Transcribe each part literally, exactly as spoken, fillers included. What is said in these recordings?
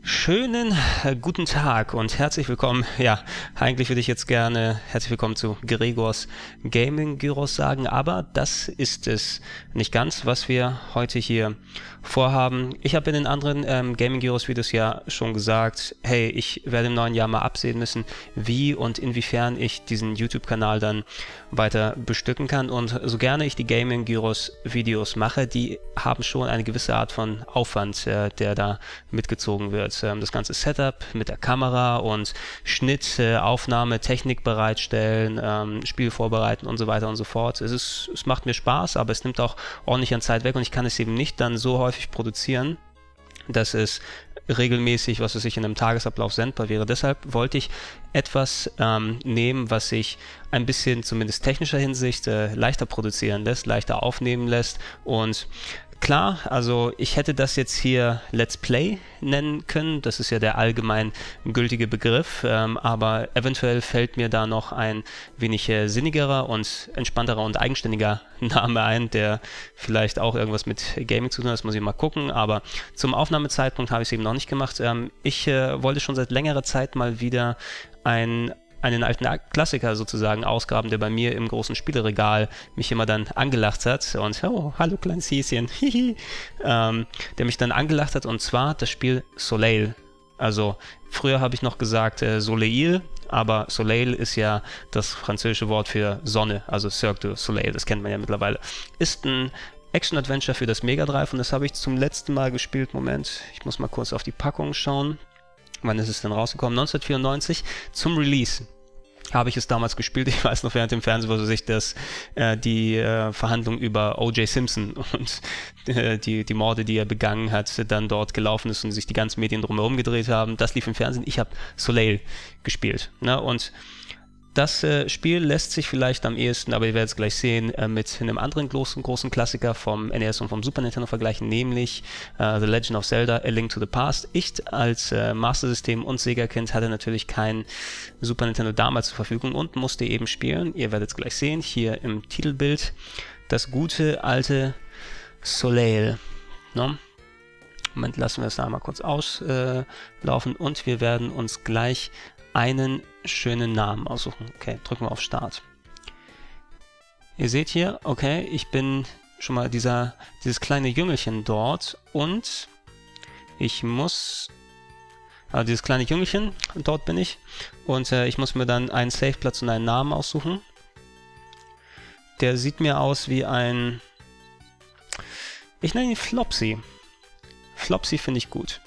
Schönen äh, guten Tag und herzlich willkommen. Ja, eigentlich würde ich jetzt gerne herzlich willkommen zu Gregors Gaming Gyros sagen, aber das ist es nicht ganz, was wir heute hier vorhaben. Ich habe in den anderen ähm, Gaming Gyros Videos ja schon gesagt, hey, ich werde im neuen Jahr mal absehen müssen, wie und inwiefern ich diesen YouTube-Kanal dann weiter bestücken kann, und so gerne ich die Gaming Gyros Videos mache, die haben schon eine gewisse Art von Aufwand, äh, der da mitgezogen wird. Das ganze Setup mit der Kamera und Schnitt, äh, Aufnahme, Technik bereitstellen, ähm, Spiel vorbereiten und so weiter und so fort. Es ist, es macht mir Spaß, aber es nimmt auch ordentlich an Zeit weg und ich kann es eben nicht dann so häufig produzieren, dass es regelmäßig, was weiß ich, in einem Tagesablauf sendbar wäre. Deshalb wollte ich etwas ähm, nehmen, was sich ein bisschen, zumindest technischer Hinsicht, äh, leichter produzieren lässt, leichter aufnehmen lässt. Und klar, also ich hätte das jetzt hier Let's Play nennen können, das ist ja der allgemein gültige Begriff, ähm, aber eventuell fällt mir da noch ein wenig äh, sinnigerer und entspannterer und eigenständiger Name ein, der vielleicht auch irgendwas mit Gaming zu tun hat, das muss ich mal gucken, aber zum Aufnahmezeitpunkt habe ich es eben noch nicht gemacht. Ähm, ich äh, wollte schon seit längerer Zeit mal wieder ein einen alten Klassiker sozusagen ausgraben, der bei mir im großen Spieleregal mich immer dann angelacht hat und oh, hallo kleines Häschen, ähm, der mich dann angelacht hat, und zwar das Spiel Soleil. Also früher habe ich noch gesagt äh, Soleil, aber Soleil ist ja das französische Wort für Sonne, also Cirque du Soleil, das kennt man ja mittlerweile. Ist ein Action-Adventure für das Mega Drive und das habe ich zum letzten Mal gespielt. Moment, ich muss mal kurz auf die Packung schauen. Wann ist es denn rausgekommen? neunzehnhundertvierundneunzig zum Release habe ich es damals gespielt. Ich weiß noch, während dem Fernsehen, wo sich das, äh, die äh, Verhandlung über O J Simpson und äh, die, die Morde, die er begangen hat, dann dort gelaufen ist und sich die ganzen Medien drumherum gedreht haben. Das lief im Fernsehen. Ich habe Soleil gespielt. Ne? Und das äh, Spiel lässt sich vielleicht am ehesten, aber ihr werdet es gleich sehen, äh, mit einem anderen großen, großen Klassiker vom N E S und vom Super Nintendo vergleichen, nämlich äh, The Legend of Zelda: A Link to the Past. Ich als äh, Master System und Sega-Kind hatte natürlich kein Super Nintendo damals zur Verfügung und musste eben spielen. Ihr werdet es gleich sehen, hier im Titelbild, das gute alte Soleil. No? Moment, lassen wir es da mal kurz auslaufen äh, und wir werden uns gleich einen schönen Namen aussuchen. Okay, drücken wir auf Start. Ihr seht hier, okay, ich bin schon mal dieser, dieses kleine Jüngelchen dort und ich muss, also dieses kleine Jüngelchen, dort bin ich, und äh, ich muss mir dann einen Save-Platz und einen Namen aussuchen. Der sieht mir aus wie ein, ich nenne ihn Flopsy. Flopsy finde ich gut.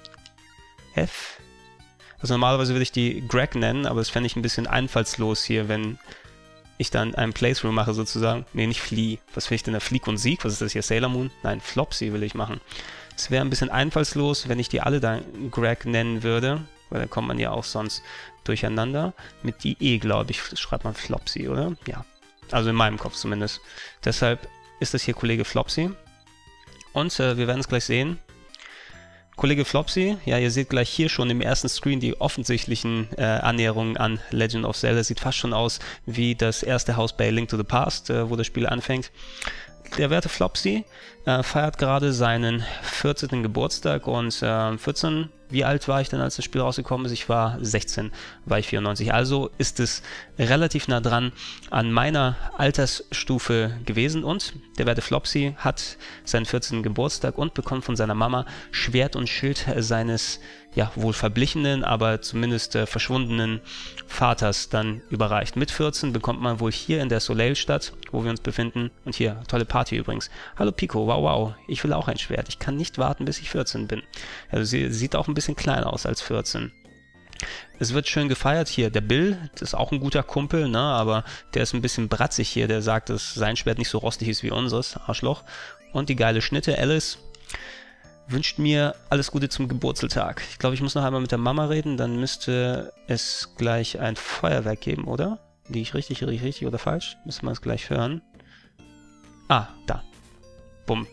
F. Also normalerweise würde ich die Greg nennen, aber das fände ich ein bisschen einfallslos hier, wenn ich dann einen Playthrough mache sozusagen. Ne, nicht Flea. Was finde ich denn da? Fleek und Sieg? Was ist das hier? Sailor Moon? Nein, Flopsy will ich machen. Es wäre ein bisschen einfallslos, wenn ich die alle dann Greg nennen würde, weil dann kommt man ja auch sonst durcheinander. Mit die E, glaube ich, schreibt man Flopsy, oder? Ja. Also in meinem Kopf zumindest. Deshalb ist das hier Kollege Flopsy. Und äh, wir werden es gleich sehen. Kollege Flopsy, ja, ihr seht gleich hier schon im ersten Screen die offensichtlichen äh, Annäherungen an Legend of Zelda. Sieht fast schon aus wie das erste Haus bei Link to the Past, äh, wo das Spiel anfängt. Der werte Flopsy äh, feiert gerade seinen vierzehnten Geburtstag und äh, vierzehn, wie alt war ich denn, als das Spiel rausgekommen ist? Ich war sechzehn, war ich vierundneunzig. Also ist es relativ nah dran an meiner Altersstufe gewesen und der werte Flopsy hat seinen vierzehnten Geburtstag und bekommt von seiner Mama Schwert und Schild seines, ja, wohl verblichenen, aber zumindest äh, verschwundenen Vaters dann überreicht. Mit vierzehn bekommt man wohl hier in der Soleil-Stadt, wo wir uns befinden, und hier, tolle Party übrigens. Hallo Pico, wow, wow, ich will auch ein Schwert. Ich kann nicht warten, bis ich vierzehn bin. Also sie sieht auch ein bisschen kleiner aus als vierzehn. Es wird schön gefeiert hier. Der Bill, das ist auch ein guter Kumpel, ne, aber der ist ein bisschen bratzig hier. Der sagt, dass sein Schwert nicht so rostig ist wie unseres, Arschloch. Und die geile Schnitte, Alice, wünscht mir alles Gute zum Geburtstag. Ich glaube, ich muss noch einmal mit der Mama reden, dann müsste es gleich ein Feuerwerk geben, oder? Liege ich richtig, richtig, richtig oder falsch? Müssen wir es gleich hören. Ah, da. Bumm.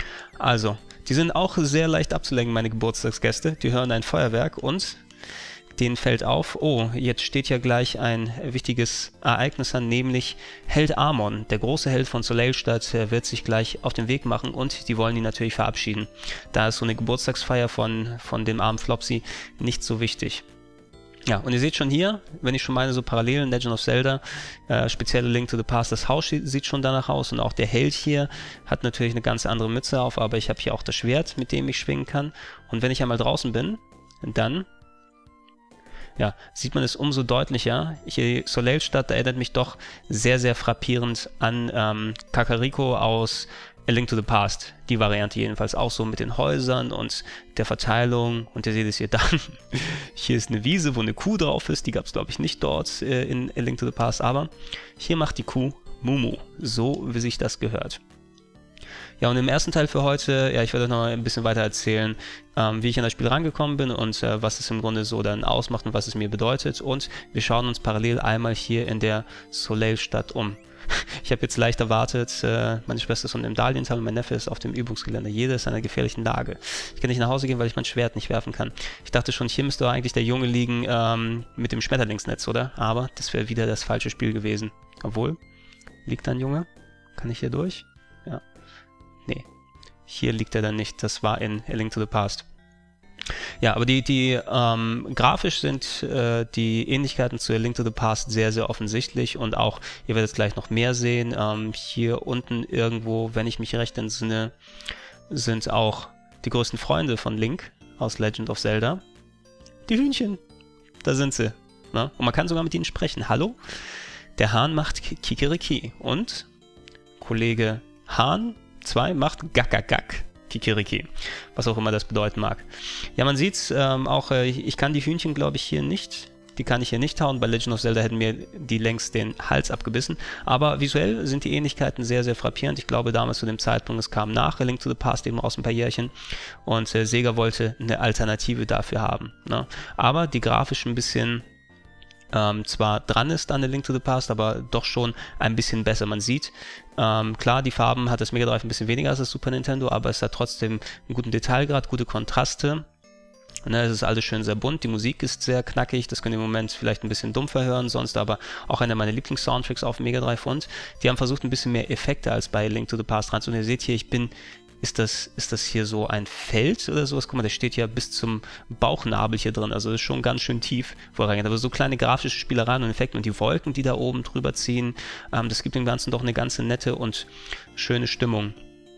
Also, die sind auch sehr leicht abzulenken, meine Geburtstagsgäste. Die hören ein Feuerwerk und denen fällt auf, oh, jetzt steht ja gleich ein wichtiges Ereignis an, nämlich Held Amon, der große Held von Soleilstadt, wird sich gleich auf den Weg machen und die wollen ihn natürlich verabschieden. Da ist so eine Geburtstagsfeier von, von dem armen Flopsy nicht so wichtig. Ja, und ihr seht schon hier, wenn ich schon meine, so Parallelen, Legend of Zelda, äh, spezielle Link to the Past, das Haus sieht schon danach aus und auch der Held hier hat natürlich eine ganz andere Mütze auf, aber ich habe hier auch das Schwert, mit dem ich schwingen kann. Und wenn ich einmal draußen bin, dann, ja, sieht man es umso deutlicher. Hier Soleilstadt erinnert mich doch sehr, sehr frappierend an ähm, Kakariko aus A Link to the Past, die Variante jedenfalls auch so mit den Häusern und der Verteilung. Und ihr seht es hier dann. Hier ist eine Wiese, wo eine Kuh drauf ist. Die gab es, glaube ich, nicht dort äh, in A Link to the Past. Aber hier macht die Kuh Mumu, so wie sich das gehört. Ja, und im ersten Teil für heute, ja, ich werde euch noch mal ein bisschen weiter erzählen, ähm, wie ich an das Spiel rangekommen bin und äh, was es im Grunde so dann ausmacht und was es mir bedeutet. Und wir schauen uns parallel einmal hier in der Soleilstadt um. Ich habe jetzt leicht erwartet, äh, meine Schwester ist unten im Dahliental und mein Neffe ist auf dem Übungsgelände. Jeder ist in einer gefährlichen Lage. Ich kann nicht nach Hause gehen, weil ich mein Schwert nicht werfen kann. Ich dachte schon, hier müsste eigentlich der Junge liegen ähm, mit dem Schmetterlingsnetz, oder? Aber das wäre wieder das falsche Spiel gewesen. Obwohl, liegt da ein Junge? Kann ich hier durch? Ja. Nee, hier liegt er dann nicht. Das war in A Link to the Past. Ja, aber die, die ähm, grafisch sind äh, die Ähnlichkeiten zu A Link to the Past sehr, sehr offensichtlich und auch, ihr werdet gleich noch mehr sehen, ähm, hier unten irgendwo, wenn ich mich recht entsinne, sind auch die größten Freunde von Link aus Legend of Zelda. Die Hühnchen, da sind sie. Ne? Und man kann sogar mit ihnen sprechen. Hallo? Der Hahn macht Kikeriki und Kollege Hahn zwei macht Gackagack. Kikeriki, was auch immer das bedeuten mag. Ja, man sieht's, ähm, auch äh, ich kann die Hühnchen, glaube ich, hier nicht, die kann ich hier nicht hauen. Bei Legend of Zelda hätten mir die längst den Hals abgebissen, aber visuell sind die Ähnlichkeiten sehr, sehr frappierend. Ich glaube damals zu dem Zeitpunkt, es kam nach A Link to the Past eben aus ein paar Jährchen und äh, Sega wollte eine Alternative dafür haben. Ne? Aber die grafisch ein bisschen Ähm, zwar dran ist an A Link to the Past, aber doch schon ein bisschen besser. Man sieht, ähm, klar, die Farben hat das Mega Drive ein bisschen weniger als das Super Nintendo, aber es hat trotzdem einen guten Detailgrad, gute Kontraste. Ne, es ist alles schön sehr bunt, die Musik ist sehr knackig, das könnt ihr im Moment vielleicht ein bisschen dumpfer hören, sonst aber auch einer meiner Lieblings-Soundtracks auf Mega Drive und die haben versucht, ein bisschen mehr Effekte als bei A Link to the Past reinzunehmen. Ihr seht hier, ich bin Ist das, ist das hier so ein Feld oder sowas? Guck mal, der steht ja bis zum Bauchnabel hier drin, also das ist schon ganz schön tief, wo er reingeht. Aber so kleine grafische Spielereien und Effekte und die Wolken, die da oben drüber ziehen, ähm, das gibt dem Ganzen doch eine ganze nette und schöne Stimmung.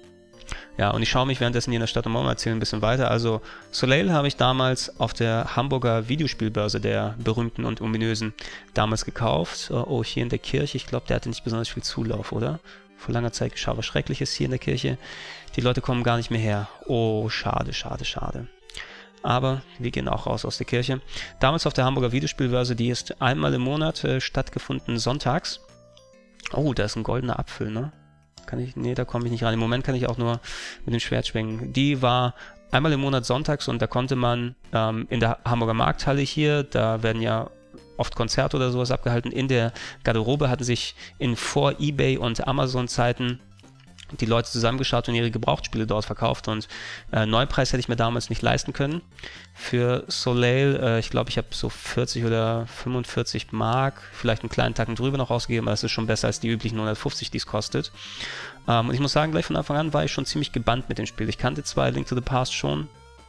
Ja, und ich schaue mich währenddessen hier in der Stadt nochmal erzählen ein bisschen weiter. Also Soleil habe ich damals auf der Hamburger Videospielbörse, der berühmten und ominösen, damals gekauft. Oh, hier in der Kirche, ich glaube, der hatte nicht besonders viel Zulauf, oder? Vor langer Zeit geschah was Schreckliches hier in der Kirche. Die Leute kommen gar nicht mehr her. Oh, schade, schade, schade. Aber wir gehen auch raus aus der Kirche. Damals auf der Hamburger Videospielbörse, die ist einmal im Monat äh, stattgefunden, sonntags. Oh, da ist ein goldener Apfel, ne? Kann ich, nee, da komme ich nicht rein. Im Moment kann ich auch nur mit dem Schwert schwingen. Die war einmal im Monat sonntags und da konnte man ähm, in der Hamburger Markthalle hier, da werden ja oft Konzerte oder sowas abgehalten. In der Garderobe hatten sich in Vor-Ebay- und Amazon-Zeiten die Leute zusammengeschaut und ihre Gebrauchtspiele dort verkauft und äh, Neupreis hätte ich mir damals nicht leisten können. Für Soleil, äh, ich glaube, ich habe so vierzig oder fünfundvierzig Mark, vielleicht einen kleinen Tacken drüber noch ausgegeben, aber das ist schon besser als die üblichen hundertfünfzig, die es kostet. Ähm, und ich muss sagen, gleich von Anfang an war ich schon ziemlich gebannt mit dem Spiel. Ich kannte zwar Link to the Past schon,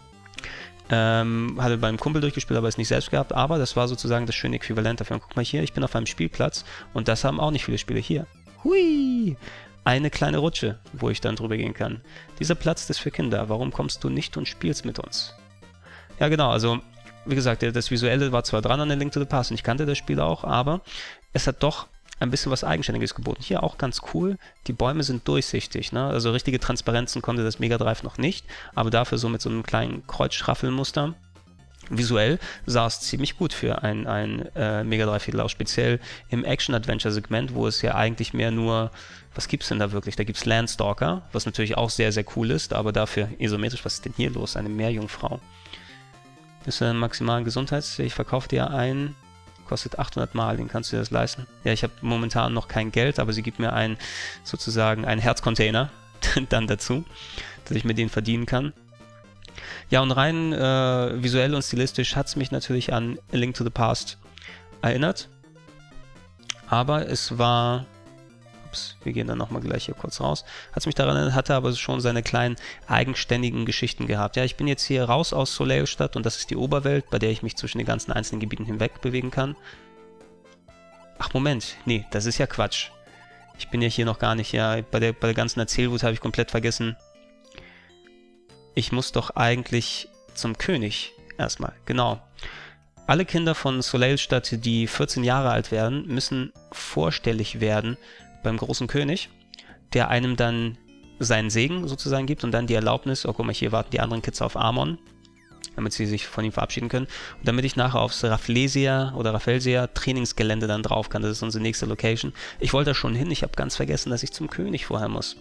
Ähm, hatte beim Kumpel durchgespielt, aber es nicht selbst gehabt, aber das war sozusagen das schöne Äquivalent dafür. Und guck mal hier, ich bin auf einem Spielplatz und das haben auch nicht viele Spiele hier. Hui! Eine kleine Rutsche, wo ich dann drüber gehen kann. Dieser Platz ist für Kinder. Warum kommst du nicht und spielst mit uns? Ja genau, also wie gesagt, das Visuelle war zwar dran an A Link to the Past und ich kannte das Spiel auch, aber es hat doch ein bisschen was Eigenständiges geboten. Hier auch ganz cool, die Bäume sind durchsichtig, ne? Also richtige Transparenzen konnte das Mega Drive noch nicht, aber dafür so mit so einem kleinen Kreuzschraffelmuster. Visuell sah es ziemlich gut für ein, ein äh, Mega Drive-Titel aus, speziell im Action-Adventure-Segment, wo es ja eigentlich mehr nur, was gibt's denn da wirklich? Da gibt's Landstalker, was natürlich auch sehr, sehr cool ist, aber dafür isometrisch, was ist denn hier los? Eine Meerjungfrau. Ist ja maximalen Gesundheits... Ich verkaufe dir einen, kostet achthundert Mal, den kannst du dir das leisten. Ja, ich habe momentan noch kein Geld, aber sie gibt mir einen, sozusagen einen Herzcontainer dann dazu, dass ich mir den verdienen kann. Ja, und rein äh, visuell und stilistisch hat es mich natürlich an A Link to the Past erinnert. Aber es war... Ups, wir gehen dann nochmal gleich hier kurz raus. Hat es mich daran erinnert, hatte aber schon seine kleinen eigenständigen Geschichten gehabt. Ja, ich bin jetzt hier raus aus Soleilstadt und das ist die Oberwelt, bei der ich mich zwischen den ganzen einzelnen Gebieten hinweg bewegen kann. Ach, Moment. Nee, das ist ja Quatsch. Ich bin ja hier noch gar nicht, ja, bei der, bei der ganzen Erzählwut habe ich komplett vergessen. Ich muss doch eigentlich zum König erstmal, genau. Alle Kinder von Soleilstadt, die vierzehn Jahre alt werden, müssen vorstellig werden beim großen König, der einem dann seinen Segen sozusagen gibt und dann die Erlaubnis, oh guck mal, hier warten die anderen Kids auf Amon, damit sie sich von ihm verabschieden können. Und damit ich nachher aufs Rafflesia oder Raffelsia Trainingsgelände dann drauf kann, das ist unsere nächste Location. Ich wollte da schon hin, ich habe ganz vergessen, dass ich zum König vorher muss.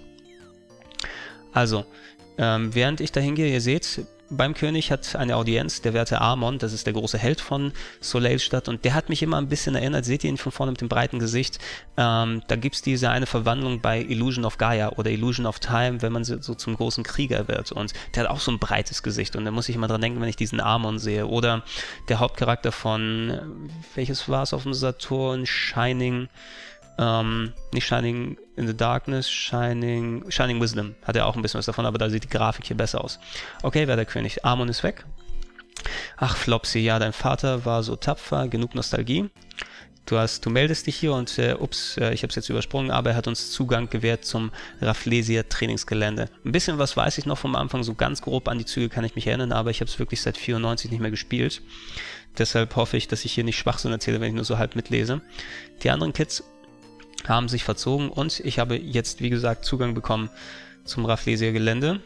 Also, ähm, während ich da hingehe, ihr seht, beim König hat eine Audienz der werte Amon, das ist der große Held von Soleilstadt und der hat mich immer ein bisschen erinnert, seht ihr ihn von vorne mit dem breiten Gesicht, ähm, da gibt es diese eine Verwandlung bei Illusion of Gaia oder Illusion of Time, wenn man so, so zum großen Krieger wird und der hat auch so ein breites Gesicht und da muss ich immer dran denken, wenn ich diesen Amon sehe oder der Hauptcharakter von, welches war es auf dem Saturn, Shining, ähm, nicht Shining in the Darkness, Shining, Shining Wisdom, hat er auch ein bisschen was davon, aber da sieht die Grafik hier besser aus. Okay, wer der König? Amon ist weg. Ach, Flopsy, ja, dein Vater war so tapfer, genug Nostalgie. Du, hast, du meldest dich hier und, äh, ups, äh, ich habe es jetzt übersprungen, aber er hat uns Zugang gewährt zum Rafflesia Trainingsgelände. Ein bisschen was weiß ich noch vom Anfang, so ganz grob an die Züge kann ich mich erinnern, aber ich habe es wirklich seit vierundneunzig nicht mehr gespielt. Deshalb hoffe ich, dass ich hier nicht Schwachsinn erzähle, wenn ich nur so halb mitlese. Die anderen Kids haben sich verzogen und ich habe jetzt, wie gesagt, Zugang bekommen zum Rafflesia Gelände.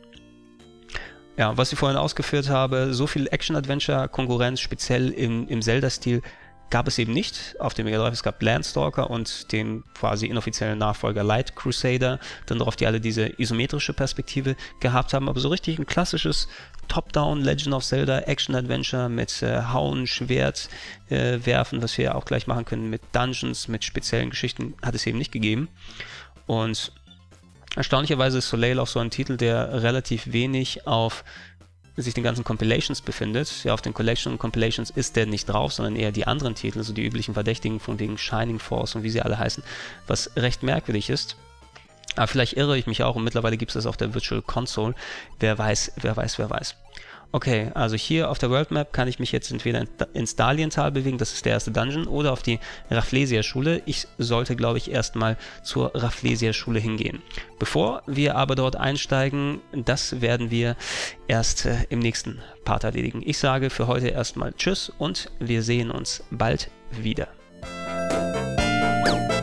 Ja, was ich vorhin ausgeführt habe, so viel Action-Adventure-Konkurrenz, speziell im, im Zelda-Stil, gab es eben nicht auf dem Mega Drive. Es gab Landstalker und den quasi inoffiziellen Nachfolger Light Crusader, dann darauf die alle diese isometrische Perspektive gehabt haben, aber so richtig ein klassisches Top-Down Legend of Zelda Action-Adventure mit äh, Hauen, Schwert, äh, Werfen, was wir ja auch gleich machen können mit Dungeons, mit speziellen Geschichten, hat es eben nicht gegeben. Und erstaunlicherweise ist Soleil auch so ein Titel, der relativ wenig auf sich den ganzen Compilations befindet. Ja, auf den Collection und Compilations ist der nicht drauf, sondern eher die anderen Titel, also die üblichen Verdächtigen von wegen Shining Force und wie sie alle heißen, was recht merkwürdig ist. Aber vielleicht irre ich mich auch und mittlerweile gibt es das auf der Virtual Console. Wer weiß, wer weiß, wer weiß. Okay, also hier auf der World Map kann ich mich jetzt entweder ins Daliental bewegen, das ist der erste Dungeon, oder auf die Rafflesia Schule. Ich sollte, glaube ich, erstmal zur Rafflesia Schule hingehen. Bevor wir aber dort einsteigen, das werden wir erst äh, im nächsten Part erledigen. Ich sage für heute erstmal Tschüss und wir sehen uns bald wieder.